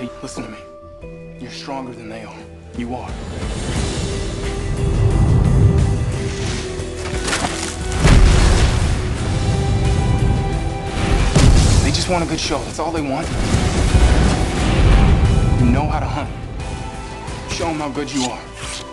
Hey, listen to me. You're stronger than they are. You are. They just want a good show. That's all they want. You know how to hunt. Show them how good you are.